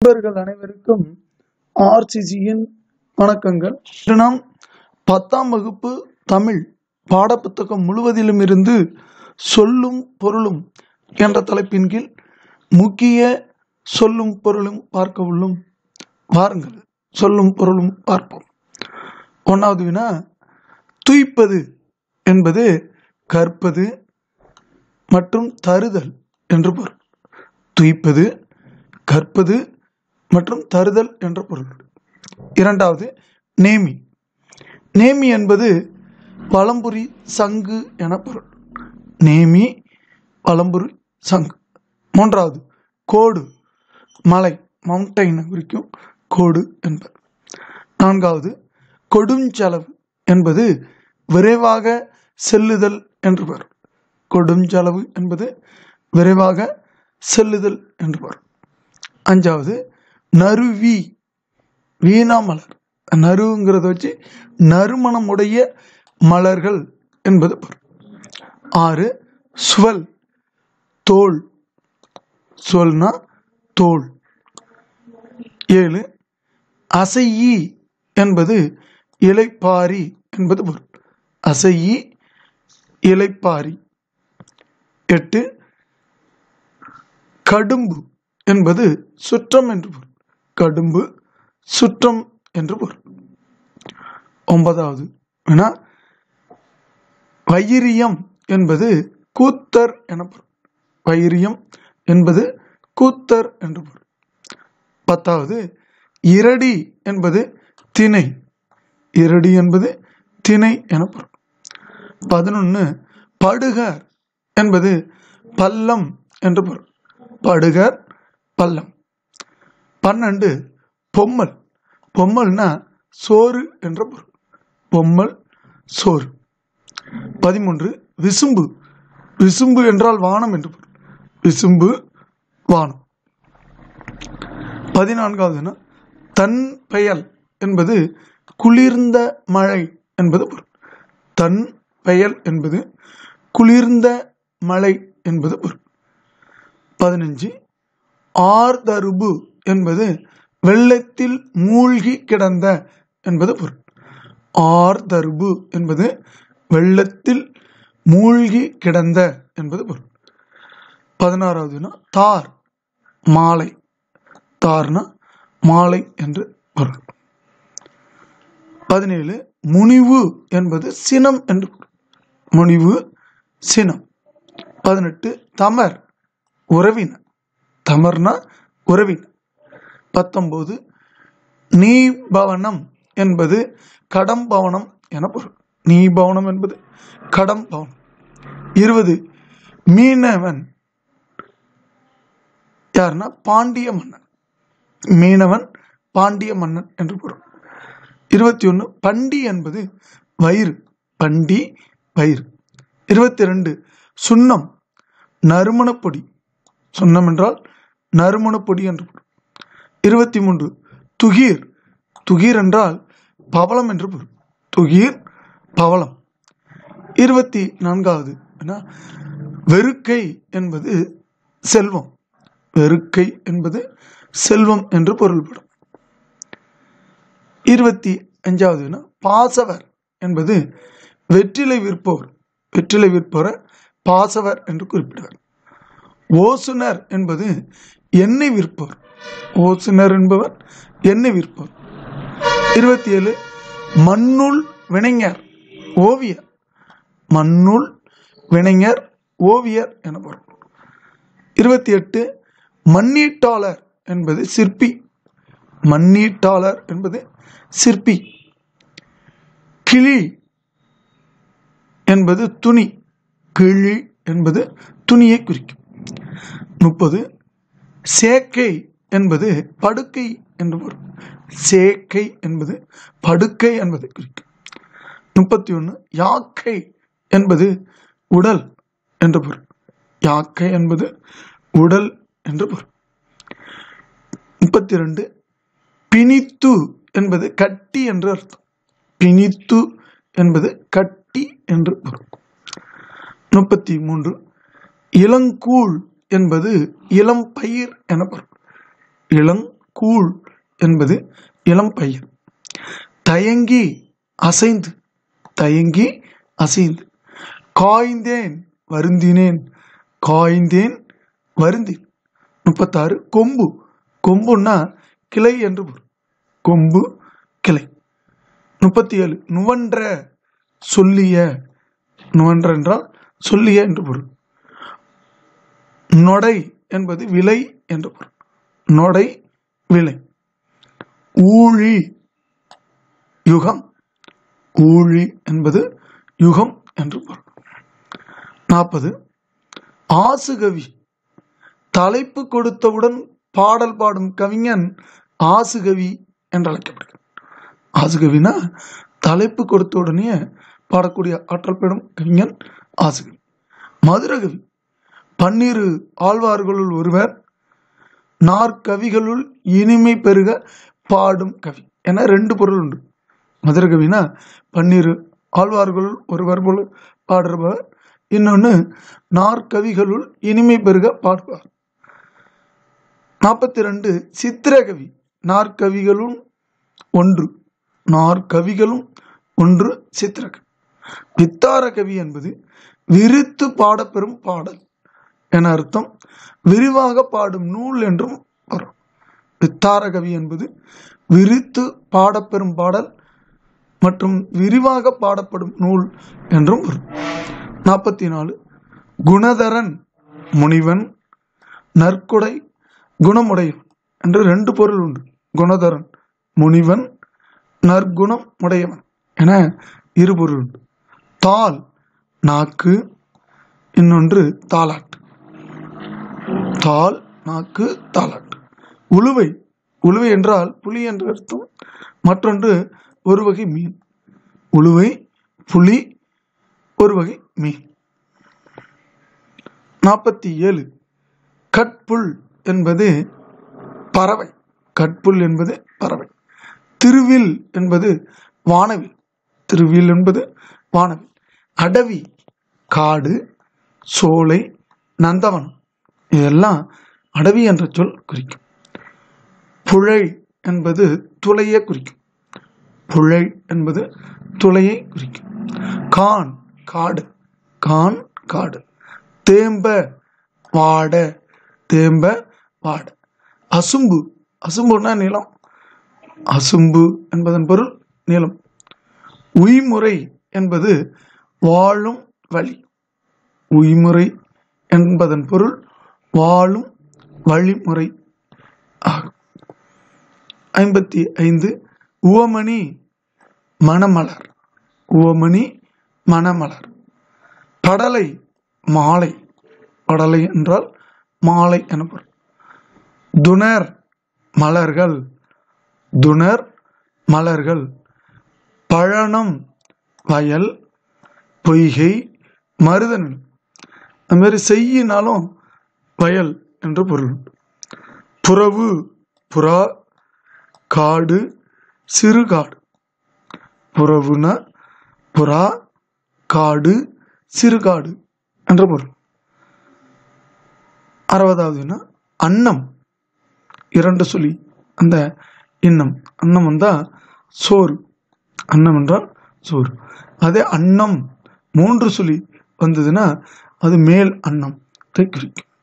நண்பர்கள் அனைவருக்கும் ஆர்சிசியின் வணக்கங்கள். இன்று நாம் 10ஆம் வகுப்பு தமிழ் பாடப்புத்தகம் முழுவதிலும் இருந்து சொல்லும் பொருளும் என்ற தலைப்பின் கீழ் முக்கிய சொல்லும் பொருளும் பார்க்க உள்ளோம். வாருங்கள், சொல்லும் பொருளும் பார்ப்போம். 1வது வினா, துய்ப்பது என்பது கற்பது மற்றும் தருதல் என்று பொருள். துய்ப்பது, கற்பது மற்றும் தருதல் என்ற பொருள். 2வது, நேமி. நேமி என்பது வலம்புரி சங்கு என பொருள். நேமி, வலம்புரி சங்கு. 3வது, கோடு, மலை, மவுண்டைன் குறிக்கும் கோடு என்பது. 4வது, கொடுஞ்செலவு என்பது விரைவாக செல்லுதல் என்று பொருள். கொடுஞ்செலவு என்பது விரைவாக செல்லுதல் என்று பொருள். 5வது, நறுவி, வீணா மலர். நறுங்கிறத வச்சு நறுமணமுடைய மலர்கள் என்பது பொருள். 6, சுவல், தோல். சுவல்னா தோல். 7, அசையி என்பது இலைப்பாரி என்பது பொருள். அசையி, இலைப்பாரி. 8, கடும்பு என்பது சுற்றம் என்று பொருள். கடும்பு, சுற்றம் என்று பொருள். 9வது வினா, வைரியம் என்பது கூத்தர் என பொருள். வைரியம் என்பது கூத்தர் என்று பொருள். 10வது, இரடி என்பது திணை. இரடி என்பது திணை என பொருள். 11, படுகர் என்பது பள்ளம் என்று பொருள். படுகர், பள்ளம். 12, பொம்மல். பொம்மல்னா சோறு என்ற பொருள். பொம்மல், சோறு. 13, விசும்பு. விசும்பு என்றால் வானம் என்று பொருள். விசும்பு, வானம். 14வது, தன் பெயல் என்பது குளிர்ந்த மழை என்பது பொருள். தன் பெயல் என்பது குளிர்ந்த மழை என்பது பொருள். 15, ஆர்தருபு என்பது வெள்ளத்தில் மூழ்கி கிடந்த என்பது பொருள். ஆர்தருபு என்பது வெள்ளத்தில் மூழ்கி கிடந்த என்பது பொருள். 16வது, தார், மாலை. தார்னா மாலை என்று பொருள். 17, முனிவு என்பது சினம் என்று பொருள். முனிவு, சினம். 18, தமர், உறவினர். தமர்னா உறவினர். 19, நீபவனம் என்பது கடம்பவனம் என பொருள். நீபவனம் என்பது கடம்பவனம். 20, மீனவன். யாருன்னா பாண்டிய மன்னன். மீனவன், பாண்டிய மன்னன் என்று பொருள். 21, பண்டி என்பது வயிறு. பண்டி, வயிறு. 22, சுண்ணம், நறுமணப்பொடி. சுண்ணம் என்றால் நறுமணப்பொடி என்று பொருள். 23, துகீர். துகீர் என்றால் பவளம் என்று பொருள். துகீர், பவளம். 24வது, வெறுக்கை என்பது செல்வம். வெறுக்கை என்பது செல்வம் என்று பொருள்படும். 25வது, பாசவர் என்பது வெற்றிலை விற்பவர். வெற்றிலை விற்பவரை பாசவர் என்று குறிப்பிடுவார். ஓசுனர் என்பது எண்ணெய் விற்பவர். ஓசுனர் என்பவர் எண்ணெய் விற்பவர். 27, மண்ணுள் வினைஞர், ஓவியர். மண்ணுள் வினைஞர், ஓவியர் என பொருள். 28, மண்ணீட்டாளர் என்பது சிற்பி. மண்ணீட்டாளர் என்பது சிற்பி. கிளி என்பது துணி. கிளி என்பது துணியை குறிக்கும். 30, சேக்கை என்பது படுக்கை என்று பொருள். சேக்கை என்பது படுக்கை என்பதை குறிக்கும். 31, யாக்கை என்பது உடல் என்று பொருள். யாக்கை என்பது உடல் என்று பொருள். 32, பிணித்து என்பது கட்டி என்று அர்த்தம். பிணித்து என்பது கட்டி என்று பொருள். 33, இளங்கூழ் என்பது இளம் பயிர் என பொருள். இளம் கூழ் என்பது இளம் பயிர். தயங்கி அசைந்து, தயங்கி அசைந்து. காய்ந்தேன் வருந்தினேன், காய்ந்தேன் வருந்தேன். 36 கொம்பு. கொம்புன்னா கிளை என்று பொருள். கொம்பு கிளை. 37 நுவன்ற சொல்லிய. நுவன்ற என்றால் சொல்லிய என்று பொருள். நொடை என்பது விலை என்று பொருள். நொடை விலை. ஊழி யுகம். ஊழி என்பது யுகம் என்று பொருள். 40 ஆசுகவி. தலைப்பு கொடுத்தவுடன் பாடல் பாடும் கவிஞன் ஆசுகவி என்று அழைக்கப்படுகிறார். ஆசுகவினா தலைப்பு கொடுத்த உடனே பாடக்கூடிய ஆற்றல் பெறும் கவிஞன் ஆசுகவி. மதுரகவி. 12 ஆழ்வார்களுள் ஒருவர், நாற்கவிகளுள் இனிமை பெருக பாடும் கவி என 2 பொருள் உண்டு. மதுரகவினா 12 ஆழ்வார்களுள் ஒருவர் போல பாடுபவர், இன்னொன்று நாற்கவிகளுள் இனிமை பெருக பாடுவார். 42 சித்திரகவி. நாற்கவிகளும் ஒன்று, நாற்கவிகளும் ஒன்று சித்திரகவி. வித்தார கவி என்பது விரித்து பாடப்பெறும் பாடல் என அர்த்தம். விரிவாக பாடும் நூல் என்றும் வரும். வித்தார கவி என்பது விரித்து பாடப்பெறும் பாடல் மற்றும் விரிவாக பாடப்படும் நூல் என்றும் வரும். 44 குணதரன் முனிவன், நற்கொடை குணமுடையவன் என்று 2 பொருள் உண்டு. குணதரன் முனிவன், நற்குணம் உடையவன் என 2 பொருள் உண்டு. தாள் நாக்கு, இன்னொன்று தாலாட்டு. தாள் நாக்கு தாலாட்டு. உளுவை. உளுவை என்றால் புலி என்று அர்த்தம். மற்றொன்று ஒரு வகை மீன். உளுவை புலி ஒரு வகை மீன். 47 கட்புல் என்பது பறவை. கட்புல் என்பது பறவை. திருவில் என்பது வானவில். திருவில் என்பது வானவில். அடவி காடு, சோலை, நந்தவனம் இதெல்லாம் அடவி என்ற சொல் குறிக்கும். புழை என்பது துளையை குறிக்கும். புழை என்பது துளையை குறிக்கும். கான் காடு. கான் காடு. தேம்ப வாட. தேம்ப வாட. அசும்பு. அசும்புன்னா நிலம். அசும்பு என்பதன் பொருள் நிலம். உய்முறை என்பது வாழும் வழி. உய்முறை என்பதன் பொருள் வாழும் வழிமுறை ஆகும். 55 உவமணி மணமலர். உவமணி மணமலர். படலை மாலை. படலை என்றால் மாலை என பொருள். துணர் மலர்கள். துணர் மலர்கள். பழனம் வயல், பொய்கை, மருதநிலம். அது மாதிரி செய்யினாலும் வயல் என்று பொருள். புறவு புறா, காடு, சிறுகாடு. புறவுனா புறா, காடு, சிறுகாடு என்ற பொருள். 60வது அன்னம். 2 சொல்லி அந்த இன்னம். அன்னம் வந்தால் சோறு. அன்னம் என்றால் சோறு. அதே அன்னம் 3 சொல்லி வந்ததுன்னா அது மேல் அன்னத்தை குறிக்கும்.